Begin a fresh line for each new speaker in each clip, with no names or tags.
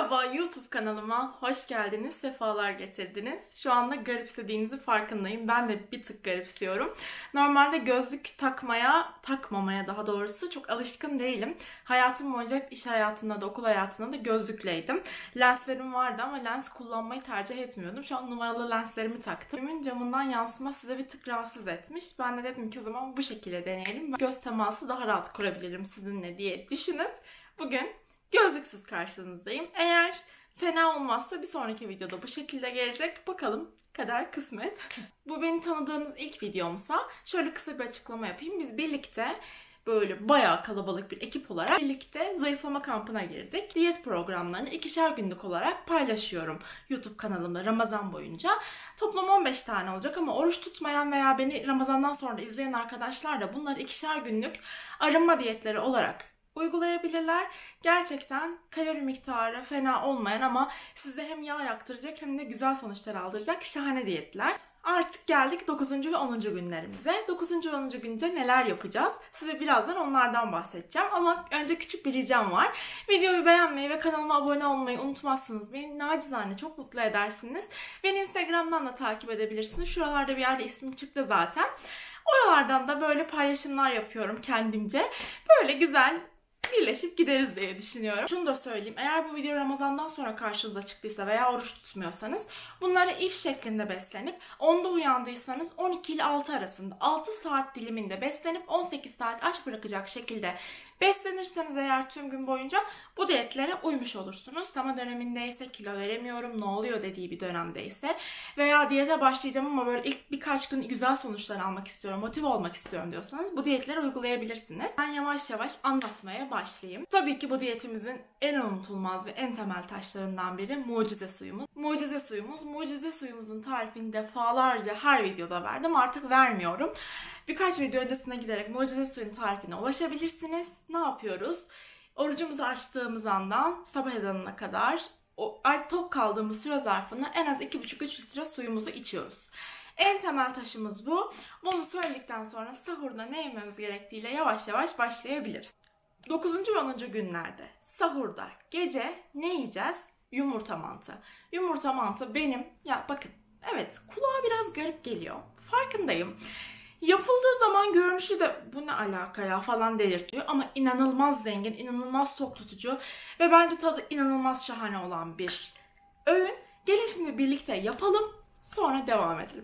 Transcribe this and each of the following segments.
Merhaba YouTube kanalıma hoş geldiniz, sefalar getirdiniz. Şu anda garipsediğinizi farkındayım. Ben de bir tık garipsiyorum. Normalde gözlük takmamaya daha doğrusu çok alışkın değilim. Hayatım boyunca hep iş hayatında da okul hayatında da gözlükleydim. Lenslerim vardı ama lens kullanmayı tercih etmiyordum. Şu an numaralı lenslerimi taktım. Önümün camından yansıma size bir tık rahatsız etmiş. Ben de dedim ki o zaman bu şekilde deneyelim. Göz teması daha rahat kurabilirim sizinle diye düşünüp bugün gözlüksüz karşınızdayım. Eğer fena olmazsa bir sonraki videoda bu şekilde gelecek. Bakalım kader kısmet. Bu beni tanıdığınız ilk videomsa şöyle kısa bir açıklama yapayım. Biz birlikte böyle bayağı kalabalık bir ekip olarak birlikte zayıflama kampına girdik. Diyet programlarını 2'şer günlük olarak paylaşıyorum YouTube kanalımda Ramazan boyunca. Toplam 15 tane olacak ama oruç tutmayan veya beni Ramazan'dan sonra izleyen arkadaşlar da bunları 2'şer günlük arınma diyetleri olarak uygulayabilirler. Gerçekten kalori miktarı fena olmayan ama size hem yağ yaktıracak hem de güzel sonuçlar aldıracak şahane diyetler. Artık geldik 9. ve 10. günlerimize. 9. ve 10. günde neler yapacağız? Size birazdan onlardan bahsedeceğim. Ama önce küçük bir ricam var. Videoyu beğenmeyi ve kanalıma abone olmayı unutmazsınız. Beni nacizane çok mutlu edersiniz. Beni Instagram'dan da takip edebilirsiniz. Şuralarda bir yerde ismim çıktı zaten. Oralardan da böyle paylaşımlar yapıyorum kendimce. Böyle güzel birleşip gideriz diye düşünüyorum. Şunu da söyleyeyim. Eğer bu video Ramazan'dan sonra karşınıza çıktıysa veya oruç tutmuyorsanız bunları if şeklinde beslenip 10'da uyandıysanız 12 ile 6 arasında 6 saat diliminde beslenip 18 saat aç bırakacak şekilde beslenirseniz eğer tüm gün boyunca bu diyetlere uymuş olursunuz. Ama dönemindeyse kilo veremiyorum ne oluyor dediği bir dönemdeyse veya diyete başlayacağım ama böyle ilk birkaç gün güzel sonuçlar almak istiyorum, motive olmak istiyorum diyorsanız bu diyetleri uygulayabilirsiniz. Ben yavaş yavaş anlatmaya başlayayım. Tabii ki bu diyetimizin en unutulmaz ve en temel taşlarından biri mucize suyumuz. Mucize suyumuzun tarifini defalarca her videoda verdim. Artık vermiyorum. Birkaç video öncesine giderek mucize suyun tarifine ulaşabilirsiniz. Ne yapıyoruz? Orucumuzu açtığımız andan sabah ezanına kadar tok kaldığımız süre zarfında en az 2,5-3 litre suyumuzu içiyoruz. En temel taşımız bu. Bunu söyledikten sonra sahurda ne yememiz gerektiğiyle yavaş yavaş başlayabiliriz. 9. ve 10. günlerde sahurda gece ne yiyeceğiz? Yumurta mantı. Yumurta mantı benim, ya bakın evet kulağa biraz garip geliyor. Farkındayım. Yapıldığı zaman görünüşü de bu ne alaka ya falan delirtiyor ama inanılmaz zengin, inanılmaz tok tutucu ve bence tadı inanılmaz şahane olan bir öğün. Gelin şimdi birlikte yapalım, sonra devam edelim.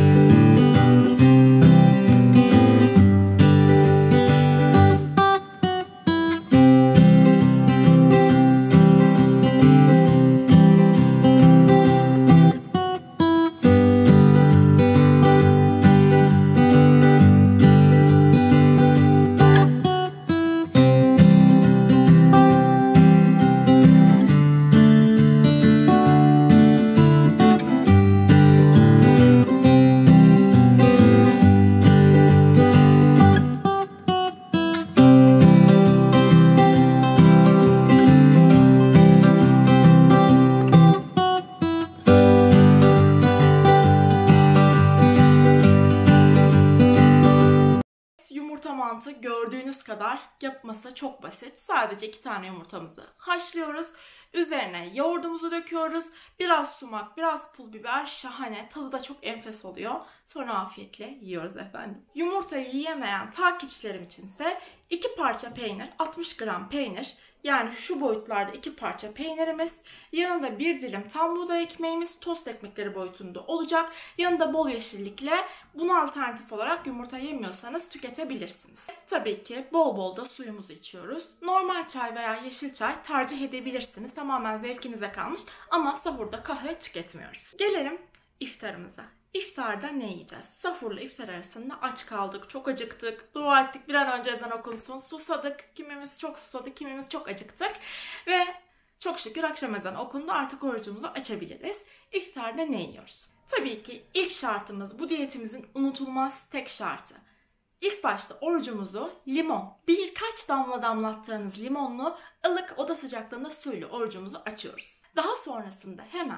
Yumurta mantı gördüğünüz kadar yapması çok basit. Sadece 2 tane yumurtamızı haşlıyoruz. Üzerine yoğurdumuzu döküyoruz. Biraz sumak, biraz pul biber. Şahane. Tadı da çok enfes oluyor. Sonra afiyetle yiyoruz efendim. Yumurtayı yiyemeyen takipçilerim içinse 2 parça peynir, 60 gram peynir. Yani şu boyutlarda 2 parça peynirimiz. Yanında 1 dilim tam buğday ekmeğimiz tost ekmekleri boyutunda olacak. Yanında bol yeşillikle bunu alternatif olarak yumurta yemiyorsanız tüketebilirsiniz. Tabii ki bol bol da suyumuzu içiyoruz. Normal çay veya yeşil çay tercih edebilirsiniz. Tamamen zevkinize kalmış ama sahurda kahve tüketmiyoruz. Gelelim iftarımıza. İftarda ne yiyeceğiz? Sahurla iftar arasında aç kaldık, çok acıktık, dua ettik bir an önce ezan okunsun, susadık, kimimiz çok susadık, kimimiz çok acıktık ve çok şükür akşam ezanı okundu, artık orucumuzu açabiliriz. İftarda ne yiyoruz? Tabii ki ilk şartımız, bu diyetimizin unutulmaz tek şartı. İlk başta orucumuzu limon, birkaç damla damlattığınız limonlu ılık oda sıcaklığında suyla orucumuzu açıyoruz. Daha sonrasında hemen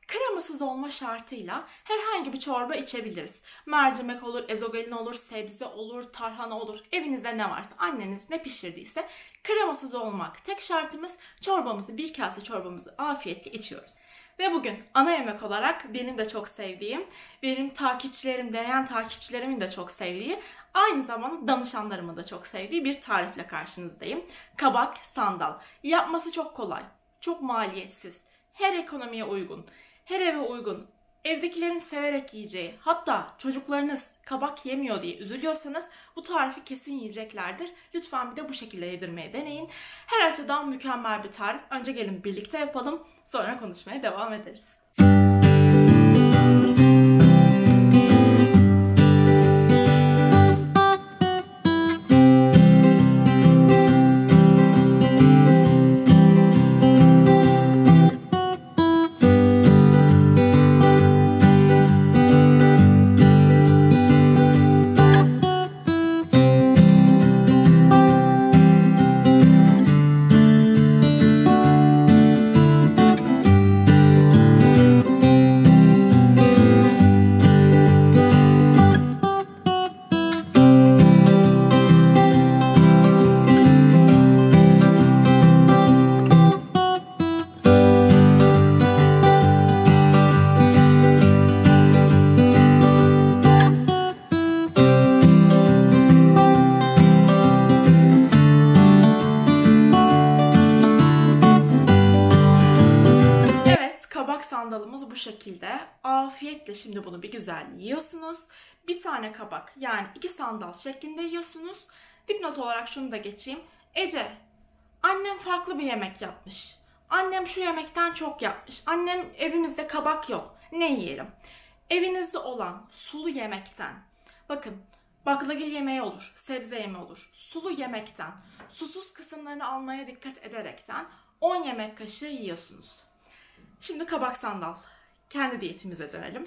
Kremasız olma şartıyla herhangi bir çorba içebiliriz. Mercimek olur, ezogelin olur, sebze olur, tarhana olur. Evinizde ne varsa, anneniz ne pişirdiyse kremasız olmak tek şartımız. Çorbamızı, bir kase çorbamızı afiyetle içiyoruz. Ve bugün ana yemek olarak benim de çok sevdiğim, benim takipçilerim, deneyen takipçilerimin de çok sevdiği, aynı zamanda danışanlarımın da çok sevdiği bir tarifle karşınızdayım. Kabak sandal. Yapması çok kolay, çok maliyetsiz, her ekonomiye uygun, her eve uygun, evdekilerin severek yiyeceği, hatta çocuklarınız kabak yemiyor diye üzülüyorsanız bu tarifi kesin yiyeceklerdir. Lütfen bir de bu şekilde yedirmeye deneyin. Her açıdan mükemmel bir tarif. Önce gelin birlikte yapalım, sonra konuşmaya devam ederiz. Sandalımız bu şekilde. Afiyetle şimdi bunu bir güzel yiyorsunuz. Bir tane kabak, yani 2 sandal şeklinde yiyorsunuz. Dipnot olarak şunu da geçeyim. Ece, annem farklı bir yemek yapmış. Annem şu yemekten çok yapmış. Annem, evimizde kabak yok. Ne yiyelim? Evinizde olan sulu yemekten. Bakın, baklagil yemeği olur, sebze yemeği olur. Sulu yemekten, susuz kısımlarını almaya dikkat ederekten 10 yemek kaşığı yiyorsunuz. Şimdi kabak sandal. Kendi diyetimize dönelim.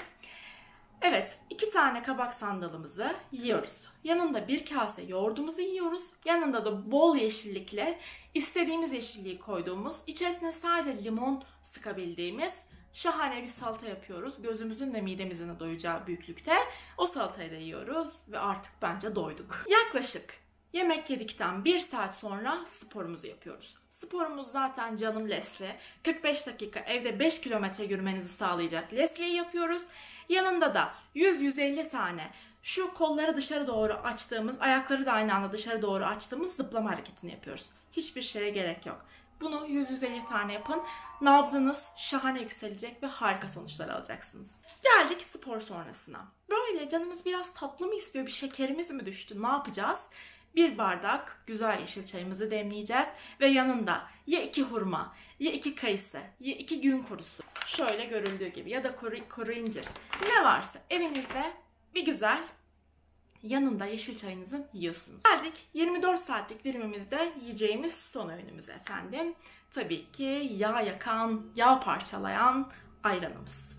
Evet, 2 tane kabak sandalımızı yiyoruz. Yanında bir kase yoğurdumuzu yiyoruz. Yanında da bol yeşillikle istediğimiz yeşilliği koyduğumuz, içerisine sadece limon sıkabildiğimiz şahane bir salata yapıyoruz. Gözümüzün de midemizin de doyacağı büyüklükte. O salatayı da yiyoruz ve artık bence doyduk. Yaklaşık yemek yedikten 1 saat sonra sporumuzu yapıyoruz. Sporumuz zaten canım Leslie. 45 dakika evde 5 kilometre yürümenizi sağlayacak Leslie'yi yapıyoruz. Yanında da 100-150 tane şu kolları dışarı doğru açtığımız, ayakları da aynı anda dışarı doğru açtığımız zıplama hareketini yapıyoruz. Hiçbir şeye gerek yok. Bunu 100-150 tane yapın. Nabzınız şahane yükselecek ve harika sonuçlar alacaksınız. Geldik spor sonrasına. Böyle canımız biraz tatlı mı istiyor, bir şekerimiz mi düştü, ne yapacağız? 1 bardak güzel yeşil çayımızı demleyeceğiz ve yanında ya 2 hurma, ya 2 kayısı, ya 2 gün kurusu, şöyle görüldüğü gibi, ya da kuru incir, ne varsa evinizde bir güzel yanında yeşil çayınızı yiyorsunuz. Geldik 24 saatlik dilimimizde yiyeceğimiz son öğünümüze efendim. Tabii ki yağ yakan, yağ parçalayan ayranımız.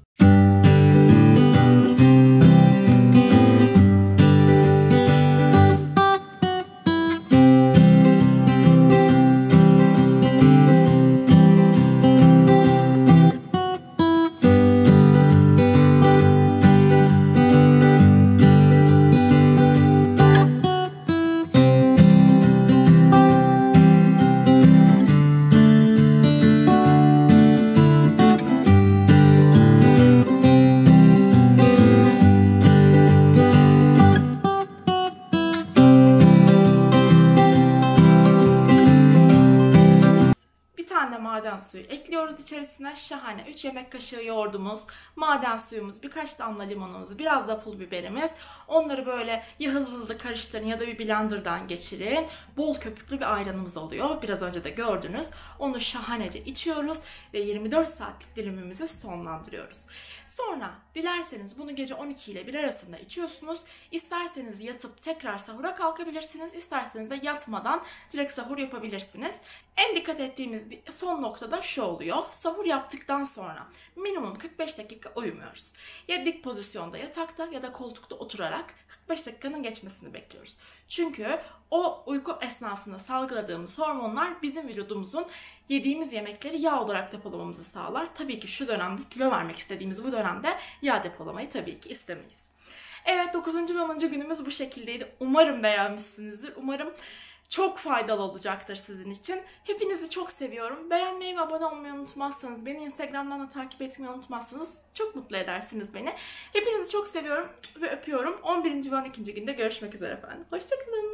Maden suyu ekliyoruz içerisine. Şahane 3 yemek kaşığı yoğurdumuz, maden suyumuz, birkaç damla limonumuz, biraz da pul biberimiz. Onları böyle ya hızlı karıştırın ya da bir blenderdan geçirin. Bol köpüklü bir ayranımız oluyor. Biraz önce de gördünüz. Onu şahanece içiyoruz ve 24 saatlik dilimimizi sonlandırıyoruz. Sonra dilerseniz bunu gece 12 ile 1 arasında içiyorsunuz. İsterseniz yatıp tekrar sahura kalkabilirsiniz. İsterseniz de yatmadan direkt sahur yapabilirsiniz. En dikkat ettiğimiz son noktada şu oluyor. Sahur yaptıktan sonra minimum 45 dakika uyumuyoruz. Ya dik pozisyonda yatakta ya da koltukta oturarak 45 dakikanın geçmesini bekliyoruz. Çünkü o uyku esnasında salgıladığımız hormonlar bizim vücudumuzun yediğimiz yemekleri yağ olarak depolamamızı sağlar. Tabii ki şu dönemde, kilo vermek istediğimiz bu dönemde yağ depolamayı tabii ki istemeyiz. Evet, 9. ve 10. günümüz bu şekildeydi. Umarım beğenmişsinizdir. Umarım çok faydalı olacaktır sizin için. Hepinizi çok seviyorum. Beğenmeyi ve abone olmayı unutmazsanız, beni Instagram'dan da takip etmeyi unutmazsanız çok mutlu edersiniz beni. Hepinizi çok seviyorum ve öpüyorum. 11. ve 12. günde görüşmek üzere efendim. Hoşçakalın.